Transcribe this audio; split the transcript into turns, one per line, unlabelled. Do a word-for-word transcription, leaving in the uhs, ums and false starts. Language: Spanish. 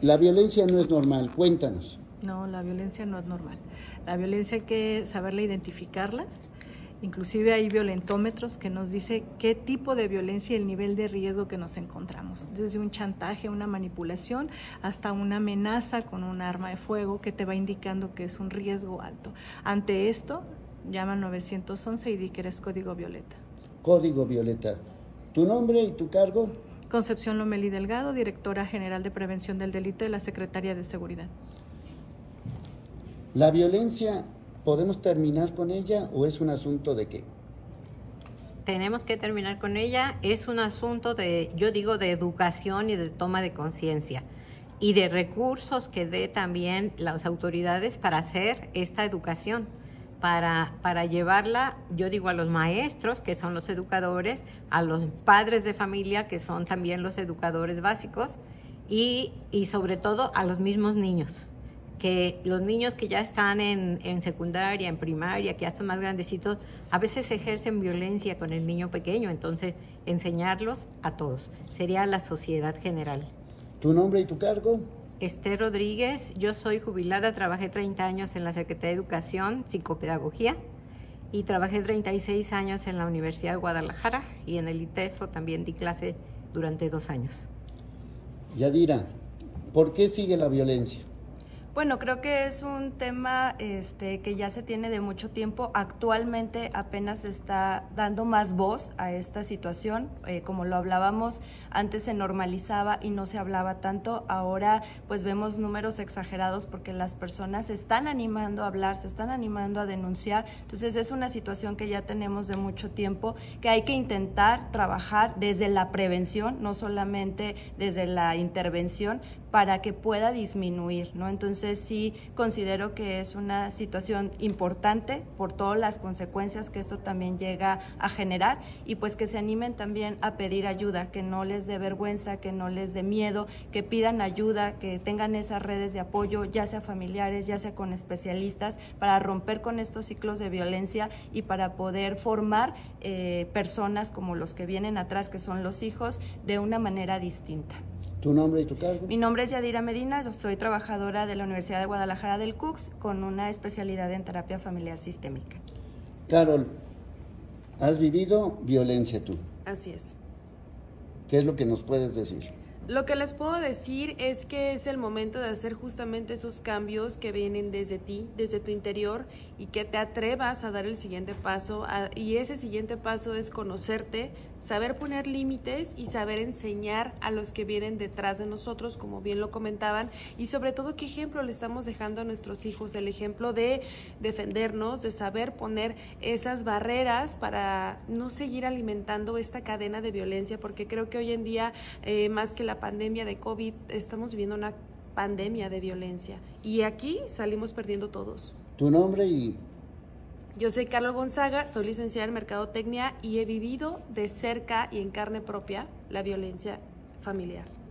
La violencia no es normal, cuéntanos.
No, la violencia no es normal. La violencia hay que saberla identificarla. Inclusive hay violentómetros que nos dice qué tipo de violencia y el nivel de riesgo que nos encontramos. Desde un chantaje, una manipulación, hasta una amenaza con un arma de fuego que te va indicando que es un riesgo alto. Ante esto, llama nueve once y di que eres código violeta.
Código violeta. ¿Tu nombre y tu cargo?
Concepción Lomelí Delgado, directora general de Prevención del Delito de la Secretaría de Seguridad.
¿La violencia podemos terminar con ella o es un asunto de qué?
Tenemos que terminar con ella. Es un asunto de, yo digo, de educación y de toma de conciencia y de recursos que dé también las autoridades para hacer esta educación, para, para llevarla, yo digo, a los maestros, que son los educadores, a los padres de familia, que son también los educadores básicos, y, y sobre todo a los mismos niños. Que los niños que ya están en, en secundaria, en primaria, que ya son más grandecitos, a veces ejercen violencia con el niño pequeño, entonces enseñarlos a todos. Sería la sociedad general.
¿Tu nombre y tu cargo?
Esther Rodríguez, yo soy jubilada, trabajé treinta años en la Secretaría de Educación, Psicopedagogía, y trabajé treinta y seis años en la Universidad de Guadalajara, y en el ITESO también di clase durante dos años.
Yadira, ¿por qué sigue la violencia?
Bueno, creo que es un tema este, que ya se tiene de mucho tiempo. Actualmente apenas se está dando más voz a esta situación. Eh, como lo hablábamos, antes se normalizaba y no se hablaba tanto. Ahora pues vemos números exagerados porque las personas se están animando a hablar, se están animando a denunciar. Entonces es una situación que ya tenemos de mucho tiempo, que hay que intentar trabajar desde la prevención, no solamente desde la intervención, para que pueda disminuir, ¿no? Entonces sí considero que es una situación importante por todas las consecuencias que esto también llega a generar, y pues que se animen también a pedir ayuda, que no les dé vergüenza, que no les dé miedo, que pidan ayuda, que tengan esas redes de apoyo, ya sea familiares, ya sea con especialistas, para romper con estos ciclos de violencia y para poder formar eh, personas como los que vienen atrás, que son los hijos, de una manera distinta.
¿Tu nombre y tu cargo?
Mi nombre es Yadira Medina, yo soy trabajadora de la Universidad de Guadalajara del C U C S con una especialidad en terapia familiar sistémica.
Carol, ¿has vivido violencia tú?
Así es.
¿Qué es lo que nos puedes decir?
Lo que les puedo decir es que es el momento de hacer justamente esos cambios que vienen desde ti, desde tu interior, y que te atrevas a dar el siguiente paso. A, y ese siguiente paso es conocerte, saber poner límites y saber enseñar a los que vienen detrás de nosotros, como bien lo comentaban, y sobre todo qué ejemplo le estamos dejando a nuestros hijos, el ejemplo de defendernos, de saber poner esas barreras para no seguir alimentando esta cadena de violencia, porque creo que hoy en día, eh, más que la pandemia de COVID, estamos viviendo una pandemia de violencia y aquí salimos perdiendo todos.
¿Tu nombre y...?
Yo soy Carlos Gonzaga, soy licenciada en Mercadotecnia y he vivido de cerca y en carne propia la violencia familiar.